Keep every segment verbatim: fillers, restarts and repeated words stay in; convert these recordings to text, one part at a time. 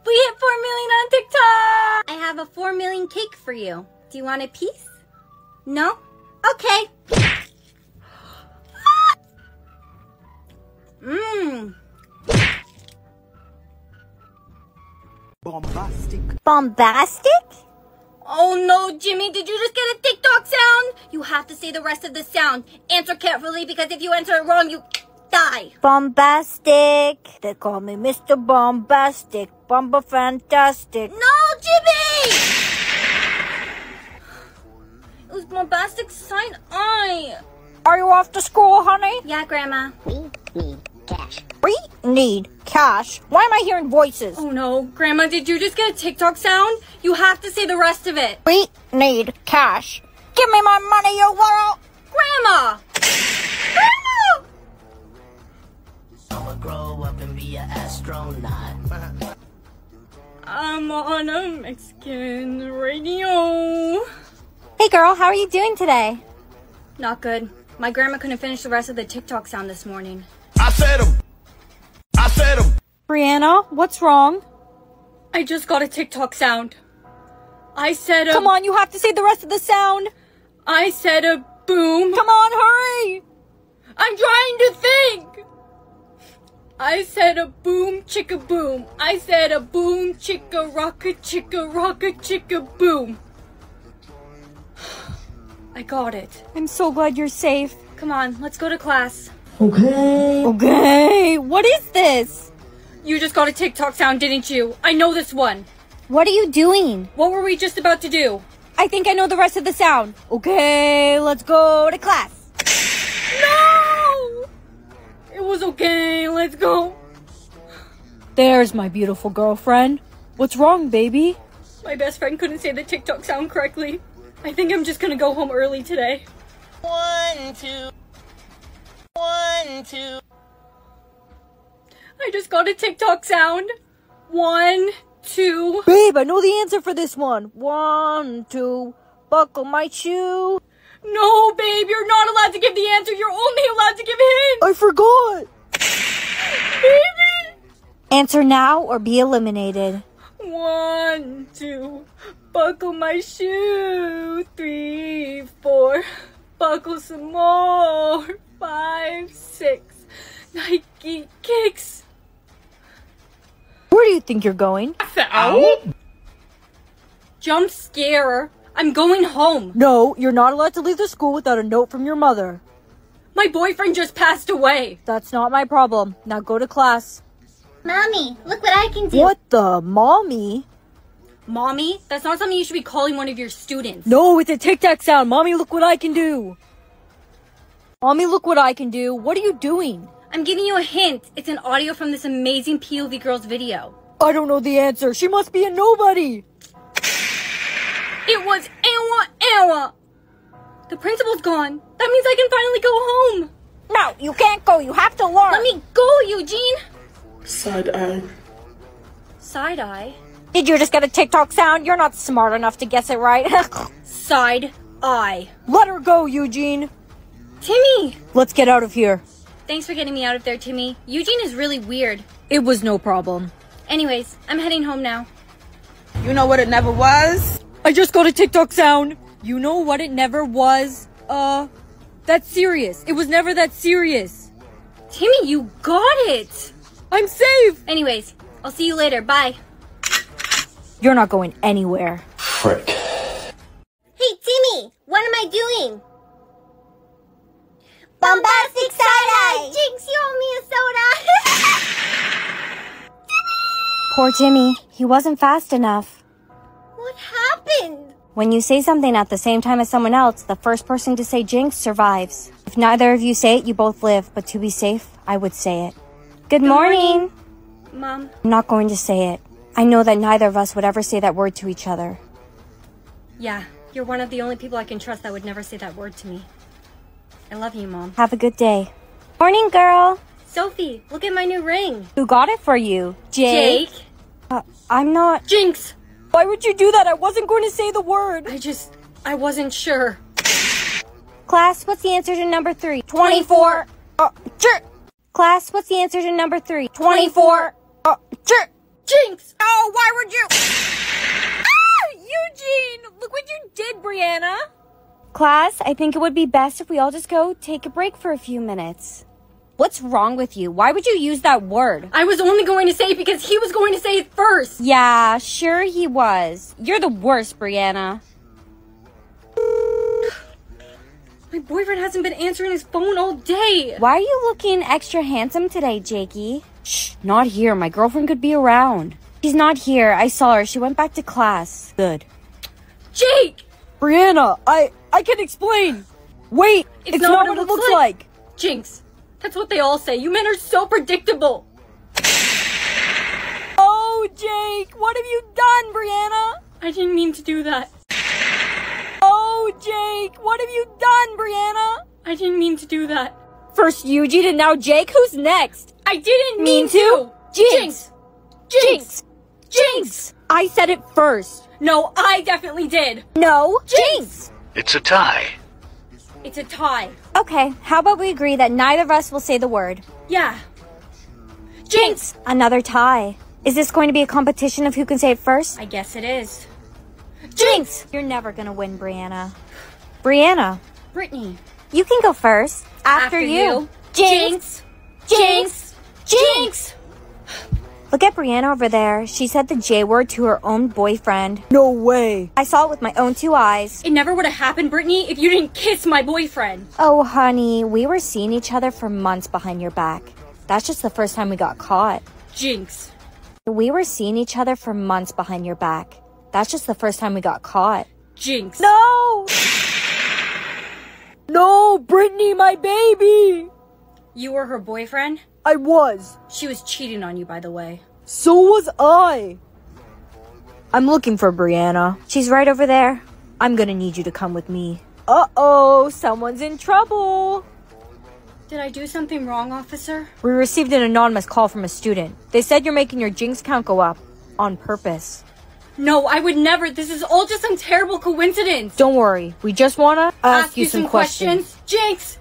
We hit four million on TikTok! I have a four million cake for you. Do you want a piece? No? Okay. Mmm. Bombastic. Bombastic? Oh no, Jimmy, did you just get a TikTok sound? You have to say the rest of the sound. Answer carefully, because if you answer it wrong, you die. Bombastic. They call me Mister Bombastic. Bomba Fantastic. No, Jimmy! It was bombastic side eye. Are you off to school, honey? Yeah, Grandma. We need cash. We need cash? Why am I hearing voices? Oh no, Grandma, did you just get a TikTok sound? You have to say the rest of it. We need cash. Give me my money, you little... Grandma! Grandma! I'ma grow up and be an astronaut. I'm on a Mexican radio. Hey girl, how are you doing today? Not good. My grandma couldn't finish the rest of the TikTok sound this morning. I said him. I said him. Brianna, what's wrong? I just got a TikTok sound. I said a... Come on, you have to say the rest of the sound. I said a boom. Come on, hurry. I'm trying to think. I said a boom chicka boom. I said a boom chicka rocka chicka rocka chicka boom. I got it. I'm so glad you're safe. Come on, let's go to class. Okay. Okay. What is this? You just got a TikTok sound, didn't you? I know this one. What are you doing? What were we just about to do? I think I know the rest of the sound. Okay, let's go to class. No! It was okay, let's go. There's my beautiful girlfriend. What's wrong, baby? My best friend couldn't say the TikTok sound correctly. I think I'm just gonna go home early today. One, two. One, two. I just got a TikTok sound. One, two. Babe, I know the answer for this one. One, two. Buckle my shoe. No, babe, you're not allowed to give the answer. You're only allowed to give hints. I forgot. Baby. Answer now or be eliminated. One, two. Buckle my shoe. Three, four. Buckle some more. Five, six. Nike kicks. Where do you think you're going? Out? Jump scare. I'm going home. No, you're not allowed to leave the school without a note from your mother. My boyfriend just passed away. That's not my problem. Now go to class. Mommy, look what I can do. What the? Mommy? Mommy? That's not something you should be calling one of your students. No, it's a tic-tac sound. Mommy, look what I can do. Mommy, look what I can do. What are you doing? I'm giving you a hint. It's an audio from this amazing P O V girl's video. I don't know the answer. She must be a nobody. It was Awa Awa. The principal's gone. That means I can finally go home. No, you can't go. You have to learn. Let me go, Eugene. Side eye. Side eye? Did you just get a TikTok sound? You're not smart enough to guess it right. Side eye. Let her go, Eugene. Timmy! Let's get out of here. Thanks for getting me out of there, Timmy. Eugene is really weird. It was no problem. Anyways, I'm heading home now. You know what it never was? I just got a TikTok sound. You know what it never was? Uh, that's serious. It was never that serious. Timmy, you got it! I'm safe! Anyways, I'll see you later. Bye. You're not going anywhere. Frick. Hey, Timmy, what am I doing? Bombastic side-eye! Jinx, you owe me a soda! Poor Timmy. He wasn't fast enough. What happened? When you say something at the same time as someone else, the first person to say jinx survives. If neither of you say it, you both live. But to be safe, I would say it. Good, Good morning. morning. Mom. I'm not going to say it. I know that neither of us would ever say that word to each other. Yeah, you're one of the only people I can trust that would never say that word to me. I love you, Mom. Have a good day. Morning, girl. Sophie, look at my new ring. Who got it for you? Jake? Jake? Uh, I'm not... Jinx! Why would you do that? I wasn't going to say the word. I just... I wasn't sure. Class, what's the answer to number three? twenty-four. Uh, sure. Class, what's the answer to number three? twenty-four. Uh, sure. Jinx! Oh, why would you? Ah! Eugene! Look what you did, Brianna! Class, I think it would be best if we all just go take a break for a few minutes. What's wrong with you? Why would you use that word? I was only going to say it because he was going to say it first. Yeah, sure he was. You're the worst, Brianna. My boyfriend hasn't been answering his phone all day. Why are you looking extra handsome today, Jakey? Shh, not here. My girlfriend could be around. She's not here. I saw her. She went back to class. Good. Jake! Brianna, I I can explain. Wait, it's, it's not, not what, what it looks, looks like. like. Jinx, that's what they all say. You men are so predictable. Oh, Jake, what have you done, Brianna? I didn't mean to do that. Oh, Jake, what have you done, Brianna? I didn't mean to do that. First Eugene and now Jake? Who's next? I didn't mean, mean to. to. Jinx. Jinx. Jinx. Jinx. I said it first. No, I definitely did. No, Jinx. It's a tie. It's a tie. Okay, how about we agree that neither of us will say the word? Yeah. Jinx. Another tie. Is this going to be a competition of who can say it first? I guess it is. Jinx! You're never gonna win, Brianna. Brianna. Brittany. You can go first. After, After you. you. Jinx. Jinx. Jinx. Jinx. Look at Brianna over there. She said the J word to her own boyfriend. No way. I saw it with my own two eyes. It never would have happened, Brittany, if you didn't kiss my boyfriend. Oh, honey, we were seeing each other for months behind your back. That's just the first time we got caught. Jinx. We were seeing each other for months behind your back. That's just the first time we got caught. Jinx. No! No, Brittany, my baby! You were her boyfriend? I was. She was cheating on you, by the way. So was I. I'm looking for Brianna. She's right over there. I'm gonna need you to come with me. Uh-oh, someone's in trouble. Did I do something wrong, officer? We received an anonymous call from a student. They said you're making your Jinx count go up. On purpose. No, I would never. This is all just some terrible coincidence. Don't worry. We just wanna ask, ask you some, some questions. questions. Jinx!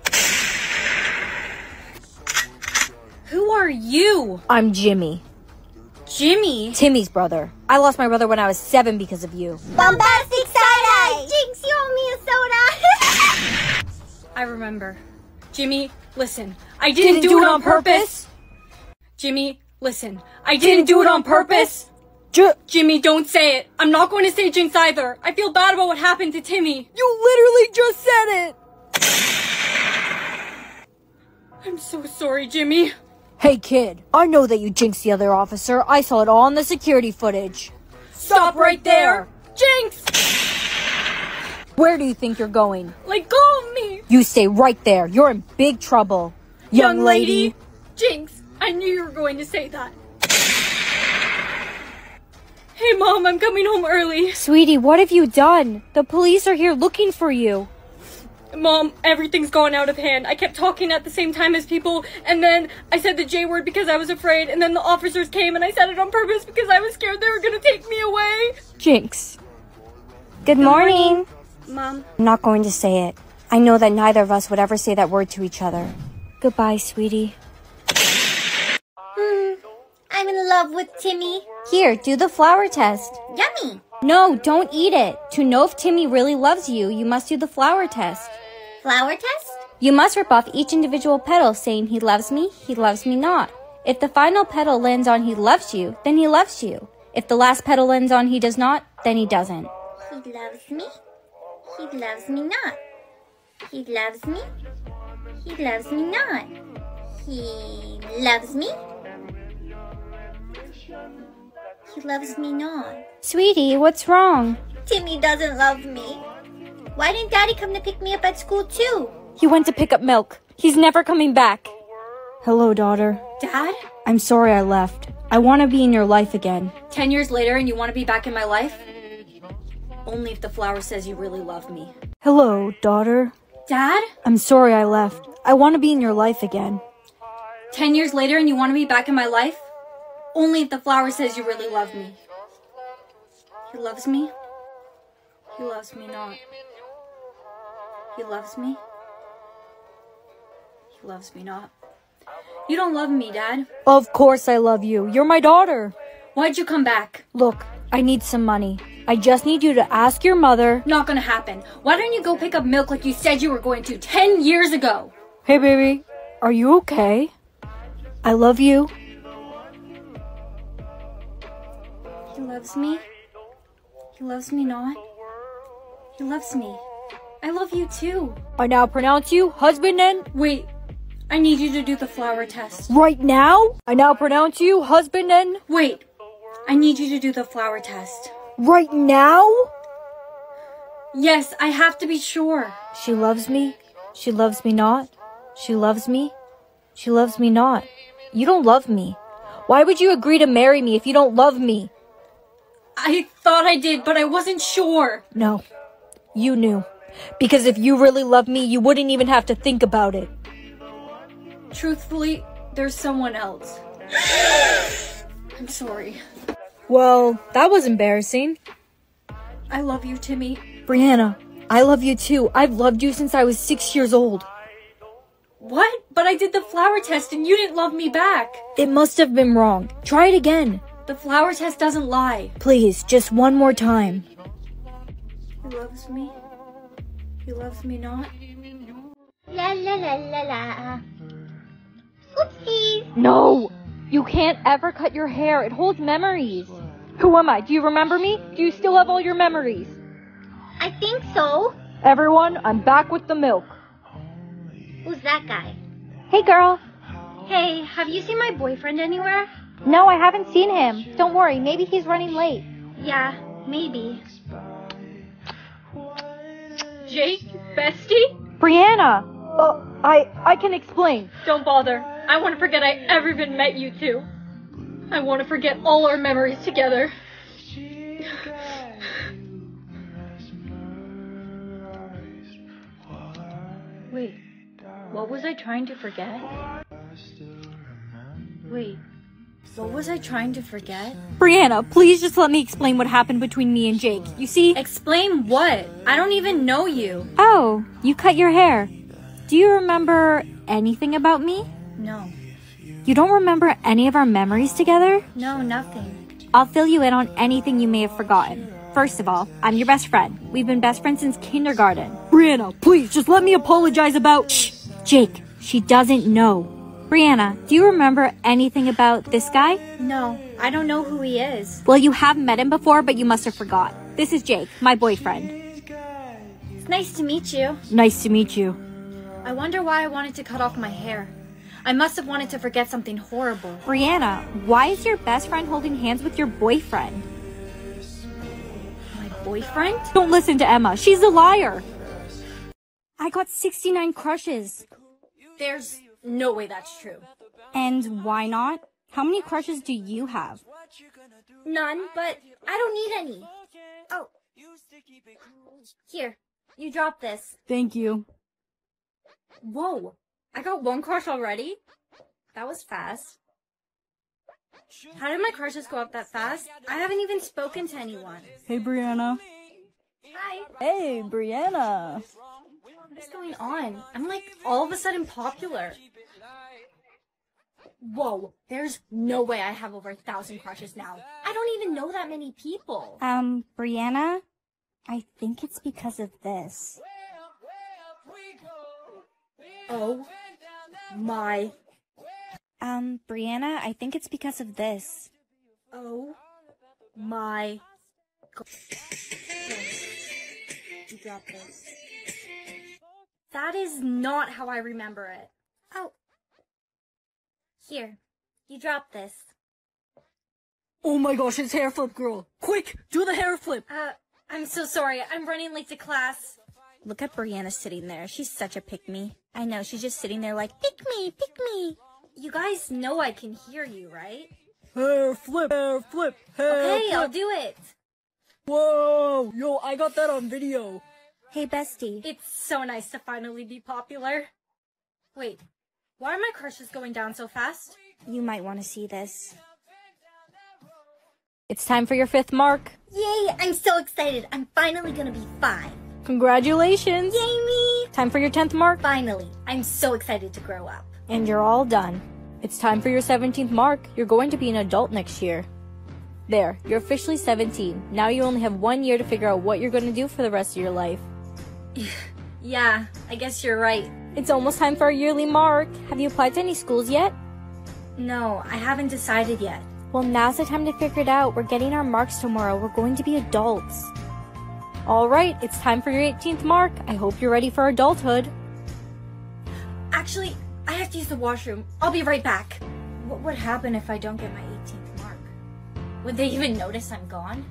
Who are you? I'm Jimmy. Jimmy? Timmy's brother. I lost my brother when I was seven because of you. Bombastic side-eye! Jinx, you owe me a soda! I remember. Jimmy, listen. I didn't, didn't do, do it it on on purpose. purpose. Jimmy, listen. I didn't, didn't do it on purpose. J- Jimmy, don't say it. I'm not going to say Jinx either. I feel bad about what happened to Timmy. You literally just said it. I'm so sorry, Jimmy. Hey, kid. I know that you jinxed the other officer. I saw it all in the security footage. Stop right there. Jinx! Where do you think you're going? Let go of me. You stay right there. You're in big trouble. Young, Young lady. lady. Jinx, I knew you were going to say that. Hey, Mom, I'm coming home early. Sweetie, what have you done? The police are here looking for you. Mom, everything's gone out of hand. I kept talking at the same time as people, and then I said the J word because I was afraid, and then the officers came and I said it on purpose because I was scared they were gonna take me away. Jinx. Good, Good morning. morning. Mom. I'm not going to say it. I know that neither of us would ever say that word to each other. Goodbye, sweetie. Hmm. I'm in love with Timmy. Here, do the flower test. Yummy. No, don't eat it. To know if Timmy really loves you, you must do the flower test. Flower test? You must rip off each individual petal saying he loves me, he loves me not. If the final petal lands on he loves you, then he loves you. If the last petal lands on he does not, then he doesn't. He loves me. He loves me not. He loves me. He loves me not. He loves me. He loves me not. Sweetie, what's wrong? Timmy doesn't love me. Why didn't Daddy come to pick me up at school too? He went to pick up milk. He's never coming back. Hello, daughter. Dad? I'm sorry I left. I want to be in your life again. Ten years later and you want to be back in my life? Only if the flower says you really love me. Hello, daughter. Dad? I'm sorry I left. I want to be in your life again. Ten years later and you want to be back in my life? Only if the flower says you really love me. He loves me. He loves me not. He loves me. He loves me not. You don't love me, Dad. Of course I love you. You're my daughter. Why'd you come back? Look, I need some money. I just need you to ask your mother. Not gonna happen. Why don't you go pick up milk like you said you were going to ten years ago? Hey, baby. Are you okay? I love you. He loves me. He loves me not. He loves me. I love you too. I now pronounce you husband and... Wait, I need you to do the flower test. Right now? I now pronounce you husband and... Wait, I need you to do the flower test. Right now? Yes, I have to be sure. She loves me. She loves me not. She loves me. She loves me not. You don't love me. Why would you agree to marry me if you don't love me? I thought I did, but I wasn't sure. No, you knew. Because if you really loved me, you wouldn't even have to think about it. Truthfully, there's someone else. I'm sorry. Well, that was embarrassing. I love you, Timmy. Brianna, I love you too. I've loved you since I was six years old. What? But I did the flower test and you didn't love me back. It must have been wrong. Try it again. The flower test doesn't lie. Please, just one more time. He loves me. He loves me not. La la la la la. Oopsies. No! You can't ever cut your hair. It holds memories. Who am I? Do you remember me? Do you still have all your memories? I think so. Everyone, I'm back with the milk. Who's that guy? Hey, girl. Hey, have you seen my boyfriend anywhere? No, I haven't seen him. Don't worry, maybe he's running late. Yeah, maybe. Jake? Bestie? Brianna! Oh, I, I can explain. Don't bother. I want to forget I ever even met you two. I want to forget all our memories together. Wait, what was I trying to forget? Wait, what was I trying to forget? Brianna, please just let me explain what happened between me and Jake. You see... Explain what? I don't even know you. Oh, you cut your hair. Do you remember anything about me? No. You don't remember any of our memories together? No, nothing. I'll fill you in on anything you may have forgotten. First of all, I'm your best friend. We've been best friends since kindergarten. Brianna, please, just let me apologize about... Shh! Jake, she doesn't know. Brianna, do you remember anything about this guy? No, I don't know who he is. Well, you have met him before, but you must have forgot. This is Jake, my boyfriend. It's nice to meet you. Nice to meet you. I wonder why I wanted to cut off my hair. I must have wanted to forget something horrible. Brianna, why is your best friend holding hands with your boyfriend? My boyfriend? Don't listen to Emma. She's a liar. I got sixty-nine crushes. There's no way that's true. And why not? How many crushes do you have? None, but I don't need any. Oh. Here, you drop this. Thank you. Whoa, I got one crush already? That was fast. How did my crushes go up that fast? I haven't even spoken to anyone. Hey, Brianna. Hi. Hey, Brianna. What is going on? I'm like all of a sudden popular. Whoa, there's no way I have over a thousand crushes now. I don't even know that many people. Um, Brianna, I think it's because of this. Oh my. Um, Brianna, I think it's because of this. Oh my God. You got this. That is not how I remember it. Oh. Here, you drop this. Oh my gosh, it's hair flip girl. Quick, do the hair flip. Uh, I'm so sorry. I'm running late to class. Look at Brianna sitting there. She's such a pick-me. I know, she's just sitting there like, pick me, pick me. You guys know I can hear you, right? Hair flip, hair flip, hair Okay, flip. I'll do it. Whoa, yo, I got that on video. Hey, bestie. It's so nice to finally be popular. Wait, why are my crushes going down so fast? You might want to see this. It's time for your fifth mark. Yay, I'm so excited. I'm finally gonna be five. Congratulations. Yay me! Time for your tenth mark. Finally, I'm so excited to grow up. And you're all done. It's time for your seventeenth mark. You're going to be an adult next year. There, you're officially seventeen. Now you only have one year to figure out what you're gonna do for the rest of your life. Yeah, I guess you're right. It's almost time for our yearly mark. Have you applied to any schools yet? No, I haven't decided yet. Well, now's the time to figure it out. We're getting our marks tomorrow. We're going to be adults. Alright, it's time for your eighteenth mark. I hope you're ready for adulthood. Actually, I have to use the washroom. I'll be right back. What would happen if I don't get my eighteenth mark? Would they even notice I'm gone?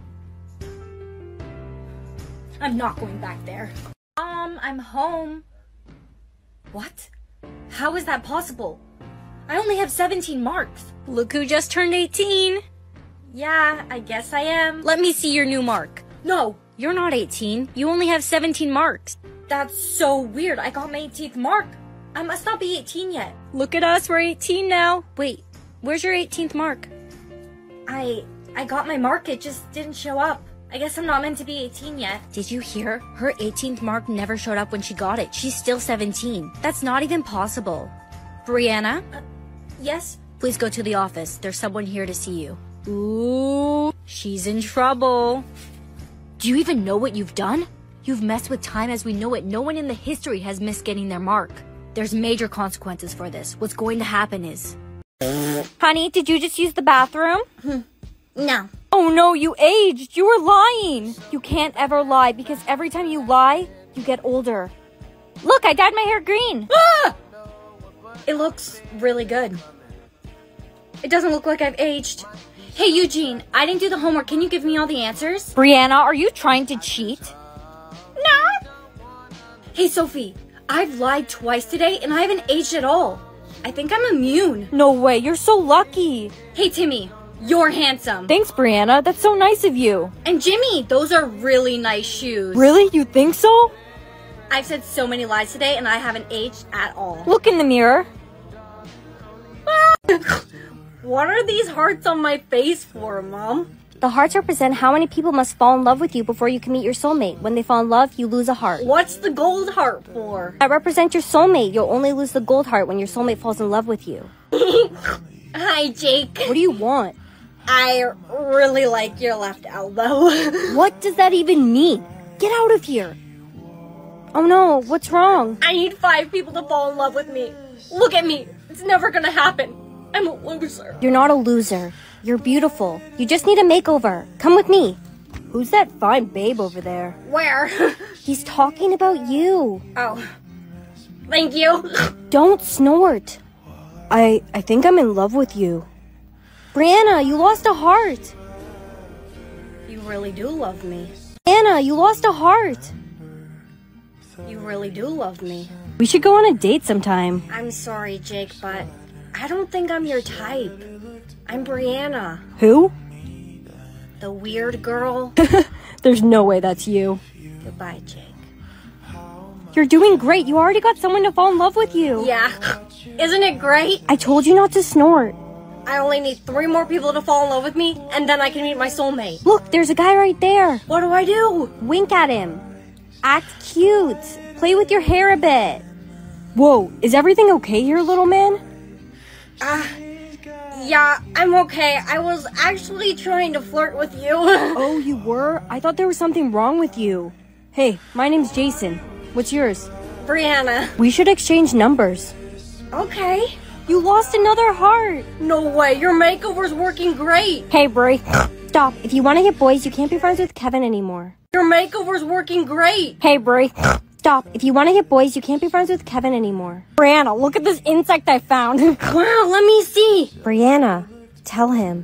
I'm not going back there. Mom, I'm home. What? How is that possible? I only have seventeen marks. Look who just turned eighteen. Yeah, I guess I am. Let me see your new mark. No, You're not eighteen. You only have seventeen marks. that's so weird. I got my eighteenth mark. I must not be eighteen yet. Look at us, we're eighteen now. Wait, where's your eighteenth mark? I I got my mark, it just didn't show up. I guess I'm not meant to be eighteen yet. Did you hear? Her eighteenth mark never showed up when she got it. She's still seventeen. That's not even possible. Brianna, Yes? please go to the office. There's someone here to see you. Ooh, she's in trouble. Do you even know what you've done? You've messed with time as we know it. No one in the history has missed getting their mark. There's major consequences for this. What's going to happen is... Honey, did you just use the bathroom? No. Oh no, you aged. You were lying. You can't ever lie because every time you lie, you get older. Look, I dyed my hair green. Ah! It looks really good. It doesn't look like I've aged. Hey, Eugene, I didn't do the homework. Can you give me all the answers? Brianna, are you trying to cheat? No! Hey, Sophie, I've lied twice today and I haven't aged at all. I think I'm immune. No way, you're so lucky. Hey, Timmy, you're handsome. Thanks, Brianna. That's so nice of you. And Jimmy, those are really nice shoes. Really? You think so? I've said so many lies today and I haven't aged at all. Look in the mirror. What are these hearts on my face for, Mom? The hearts represent how many people must fall in love with you before you can meet your soulmate. When they fall in love, you lose a heart. What's the gold heart for? That represents your soulmate. You'll only lose the gold heart when your soulmate falls in love with you. Hi, Jake. What do you want? I really like your left elbow. What does that even mean? Get out of here. Oh no, what's wrong? I need five people to fall in love with me. Look at me. It's never gonna happen. I'm a loser. You're not a loser. You're beautiful. You just need a makeover. Come with me. Who's that fine babe over there? Where? He's talking about you. Oh. Thank you. Don't snort. I I think I'm in love with you. Brianna, you lost a heart. You really do love me. Brianna, you lost a heart. You really do love me. We should go on a date sometime. I'm sorry, Jake, but I don't think I'm your type. I'm Brianna, Who? the weird girl. There's no way that's you. Goodbye, Jake. You're doing great. You already got someone to fall in love with you. Yeah. Isn't it great? I told you not to snort. I only need three more people to fall in love with me, and then I can meet my soulmate. Look, there's a guy right there. What do I do? Wink at him. Act cute. Play with your hair a bit. Whoa, is everything okay here, little man? Ah, uh, yeah, I'm okay. I was actually trying to flirt with you. Oh, you were? I thought there was something wrong with you. Hey, my name's Jason. What's yours? Brianna. We should exchange numbers. Okay. You lost another heart. No way, your makeover's working great. Hey, Bri. Stop. If you want to get boys, you can't be friends with Kevin anymore. Your makeover's working great. Hey, Bri. Stop. If you want to get boys, you can't be friends with Kevin anymore. Brianna, look at this insect I found. Wow, let me see. Brianna, tell him.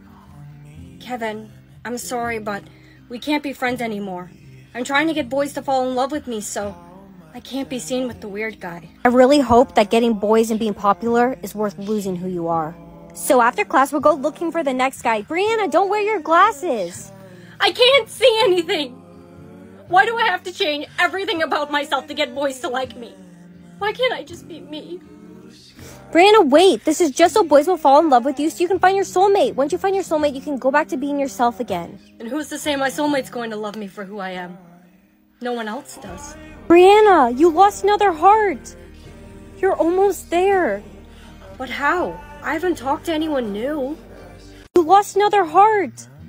Kevin, I'm sorry, but we can't be friends anymore. I'm trying to get boys to fall in love with me, so I can't be seen with the weird guy. I really hope that getting boys and being popular is worth losing who you are. So after class, we'll go looking for the next guy. Brianna, don't wear your glasses. I can't see anything. Why do I have to change everything about myself to get boys to like me? Why can't I just be me? Brianna, wait. This is just so boys will fall in love with you so you can find your soulmate. Once you find your soulmate, you can go back to being yourself again. And who's to say my soulmate's going to love me for who I am? No one else does. Brianna, you lost another heart. You're almost there. But how? I haven't talked to anyone new. You lost another heart.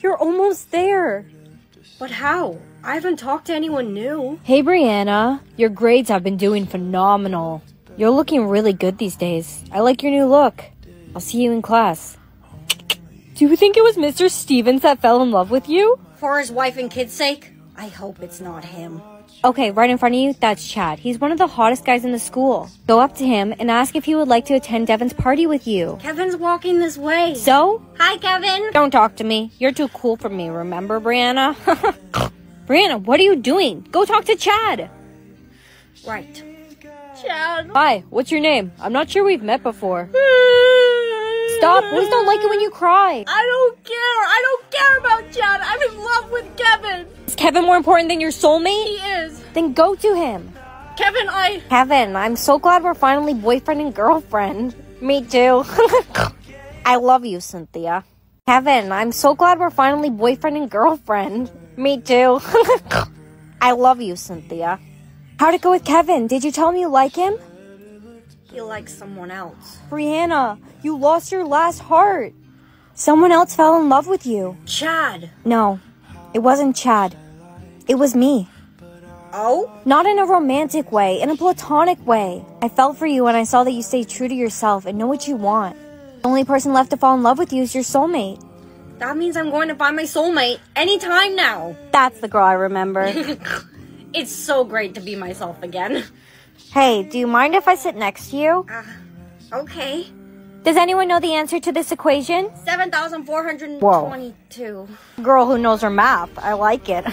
You're almost there. But how? I haven't talked to anyone new. Hey, Brianna. Your grades have been doing phenomenal. You're looking really good these days. I like your new look. I'll see you in class. Do you think it was Mister Stevens that fell in love with you? For his wife and kids' sake? I hope it's not him. Okay, right in front of you, that's Chad. He's one of the hottest guys in the school. Go up to him and ask if he would like to attend Devin's party with you. Kevin's walking this way. So? Hi, Kevin. Don't talk to me. You're too cool for me, remember, Brianna? Brianna, what are you doing? Go talk to Chad. Right. Chad. Hi, what's your name? I'm not sure we've met before. Stop, boys don't like it when you cry. I don't care. I don't care about Chad. I'm in love with Kevin. Is Kevin more important than your soulmate? He is. Then go to him. Kevin, I... Kevin, I'm so glad we're finally boyfriend and girlfriend. Me too. I love you, Cynthia. Kevin, I'm so glad we're finally boyfriend and girlfriend. Me too. I love you, Cynthia. How'd it go with Kevin? Did you tell him you like him? He likes someone else. Brianna, you lost your last heart. Someone else fell in love with you. Chad. No, it wasn't Chad. It was me. Oh? Not in a romantic way, in a platonic way. I felt for you when I saw that you stayed true to yourself and know what you want. The only person left to fall in love with you is your soulmate. That means I'm going to find my soulmate anytime now. That's the girl I remember. It's so great to be myself again. Hey, do you mind if I sit next to you? Uh, okay. Does anyone know the answer to this equation? seven thousand four hundred twenty-two. Whoa. Girl who knows her math. I like it.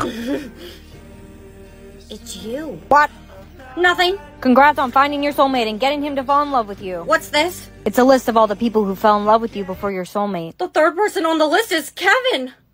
It's you. What? Nothing. Congrats on finding your soulmate and getting him to fall in love with you. What's this? It's a list of all the people who fell in love with you before your soulmate. The third person on the list is Kevin.